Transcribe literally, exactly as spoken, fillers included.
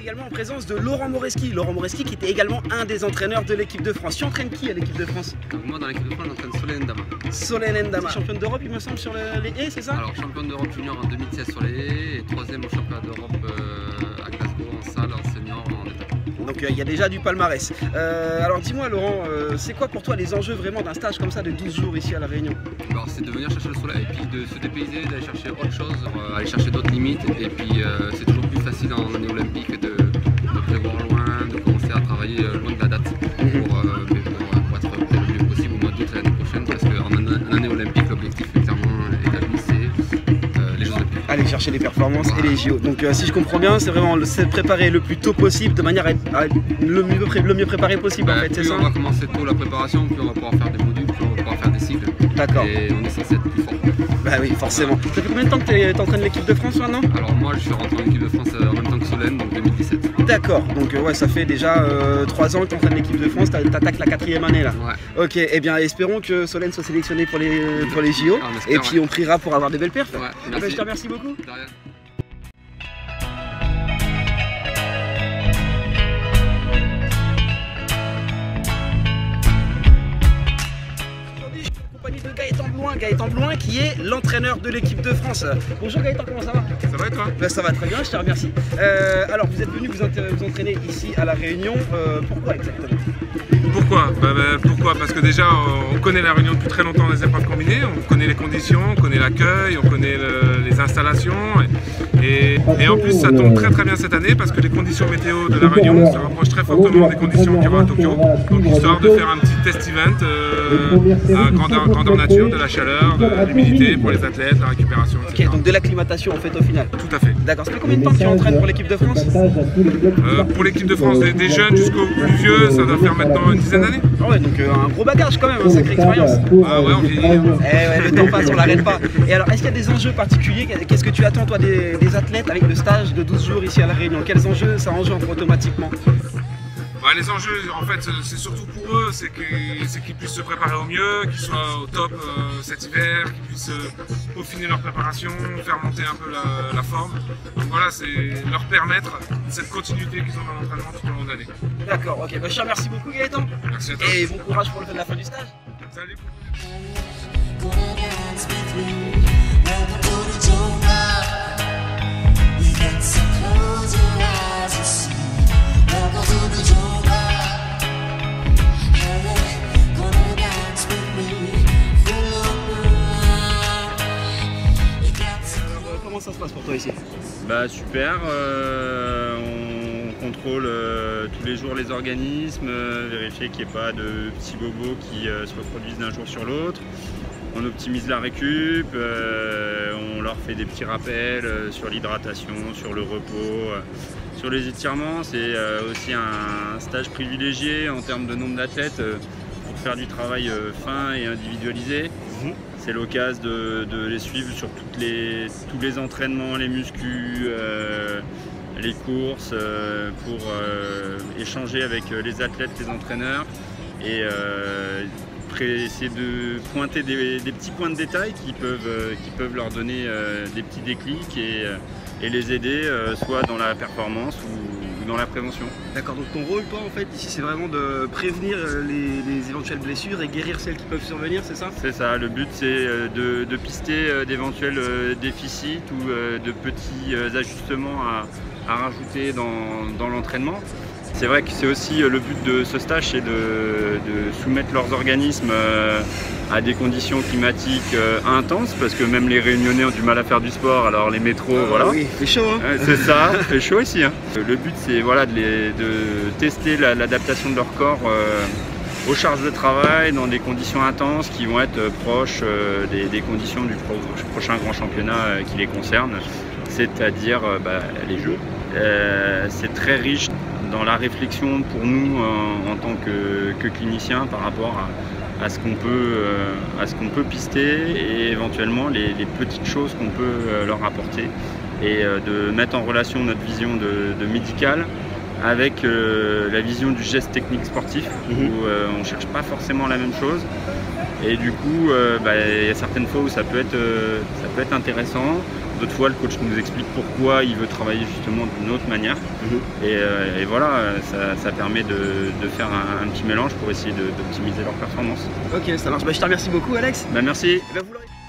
également en présence de Laurent Moreschi. Laurent Moreschi qui était également un des entraîneurs de l'équipe de France. Tu entraînes qui à l'équipe de France? Donc moi dans l'équipe de France j'entraîne Solène Ndama. Solène Ndama. Championne d'Europe il me semble sur le, les haies, c'est ça? Alors championne d'Europe junior en deux mille seize sur les haies et troisième au championnat d'Europe euh, à Glasgow en salle, en senior, en étape. Donc il euh, y a déjà du palmarès. Euh, alors dis-moi Laurent, euh, c'est quoi pour toi les enjeux vraiment d'un stage comme ça de douze jours ici à La Réunion? Alors c'est de venir chercher le soleil et puis de se dépayser, d'aller chercher autre chose, euh, aller chercher d'autres limites et puis euh, c'est toujours plus facile en année olympique de, de prévoir loin, de commencer à travailler loin de la date pour, euh, pour, pour être prêt le mieux possible au mois d'août l'année prochaine parce qu'en année olympique l'objectif est clairement établi, c'est euh, les Jeux olympiques. Aller chercher les performances voilà. Et les J O. Donc euh, si je comprends bien, c'est vraiment se préparer le plus tôt possible de manière à être, à être le, mieux pré le mieux préparé possible bah, en fait, c'est ça? Plus on va commencer tôt la préparation, plus on va pouvoir faire des modules, plus on va pouvoir faire des cycles. D'accord. Et on est censé être plus fort. Bah oui, forcément. Ça fait combien de temps que tu entraînes l'équipe de France maintenant? Alors moi je suis rentré en équipe de France en même temps que Solène, donc deux mille dix-sept. D'accord, donc euh, ouais, ça fait déjà euh, trois ans que tu entraînes l'équipe de France, tu attaques la quatrième année là. Ouais. Ok, et eh bien espérons que Solène soit sélectionnée pour les, pour les J O. Ah, espère, et puis ouais. on priera pour avoir des belles perfs. Ouais, ah, bah, je te remercie beaucoup. De rien. De Gaëtan Blouin, Gaëtan Blouin qui est l'entraîneur de l'équipe de France. Bonjour Gaëtan, comment ça va? Ça va et toi? Ben, ça va très bien, je te remercie. Euh, alors vous êtes venu vous, vous entraîner ici à La Réunion, euh, pourquoi exactement? Pourquoi bah, bah, Pourquoi Parce que déjà on connaît La Réunion depuis très longtemps des épreuves combinées, on connaît les conditions, on connaît l'accueil, on connaît le, les installations et, et en plus ça tombe très très bien cette année parce que les conditions météo de La Réunion se rapprochent très fortement des conditions qu'il y aura à Tokyo, donc histoire de faire un petit test event euh, à grandeur, grandeur nature, de la chaleur, de l'humidité pour les athlètes, la récupération, et cetera. Ok, donc de l'acclimatation en fait au final. Tout à fait. D'accord, ça fait combien de temps que tu entraînes pour l'équipe de France? euh, Pour l'équipe de France, des, des jeunes jusqu'aux plus vieux, ça doit faire maintenant une dizaine d'années. Ah ouais, donc euh, un gros bagage quand même, une sacrée expérience. Ah ouais, on vieillit. Hein. Eh ouais, le temps passe, on l'arrête pas. Et alors, est-ce qu'il y a des enjeux particuliers? Qu'est-ce que tu attends toi des, des athlètes avec le stage de douze jours ici à La Réunion? Quels enjeux ça engendre automatiquement? Bah, les enjeux, en fait, c'est surtout pour eux, c'est qu'ils puissent se préparer au mieux, qu'ils soient au top euh, cet hiver, qu'ils puissent euh, peaufiner leur préparation, faire monter un peu la, la forme. Donc voilà, c'est leur permettre cette continuité qu'ils ont dans l'entraînement tout au long de l'année. D'accord, ok. Bah, je te remercie beaucoup Gaëtan. Merci à toi. Et bon courage pour le, la fin du stage. Salut. Comment ça se passe pour toi ici? Bah super, euh, on contrôle euh, tous les jours les organismes, euh, vérifier qu'il n'y ait pas de petits bobos qui euh, se reproduisent d'un jour sur l'autre. On optimise la récup, euh, on leur fait des petits rappels euh, sur l'hydratation, sur le repos, euh, sur les étirements. C'est euh, aussi un stage privilégié en termes de nombre d'athlètes euh, pour faire du travail euh, fin et individualisé. Mmh. C'est l'occasion de, de les suivre sur toutes les, tous les entraînements, les muscus, euh, les courses, euh, pour euh, échanger avec les athlètes, les entraîneurs et euh, essayer de pointer des, des petits points de détail qui peuvent, euh, qui peuvent leur donner euh, des petits déclics et, euh, et les aider euh, soit dans la performance ou, ou dans la prévention. D'accord, donc ton rôle toi en fait ici c'est vraiment de prévenir les, les éventuelles blessures et guérir celles qui peuvent survenir, c'est ça? C'est ça, le but c'est de, de pister d'éventuels déficits ou de petits ajustements à, à rajouter dans, dans l'entraînement. C'est vrai que c'est aussi le but de ce stage, c'est de, de soumettre leurs organismes à des conditions climatiques intenses, parce que même les Réunionnais ont du mal à faire du sport, alors les métros, euh, voilà. Oui, il fait chaud, hein. C'est ça, il fait chaud ici. Hein. Le but c'est voilà, de, les, de tester l'adaptation de leur corps euh, aux charges de travail dans des conditions intenses qui vont être proches euh, des, des conditions du pro, prochain grand championnat euh, qui les concerne, c'est-à-dire euh, bah, les Jeux. Euh, c'est très riche dans la réflexion pour nous euh, en tant que, que cliniciens par rapport à, à ce qu'on peut, euh, à ce qu'on peut pister et éventuellement les, les petites choses qu'on peut euh, leur apporter et euh, de mettre en relation notre vision de, de médicale avec euh, la vision du geste technique sportif mmh. où euh, on ne cherche pas forcément la même chose et du coup euh, bah, y a certaines fois où ça peut être, euh, ça peut être intéressant D'autres fois, le coach nous explique pourquoi il veut travailler justement d'une autre manière. Mm-hmm. et, euh, et voilà, ça, ça permet de, de faire un, un petit mélange pour essayer d'optimiser leur performance. Ok, ça marche. Bah, je te remercie beaucoup, Alex. Bah, merci. Bah, vous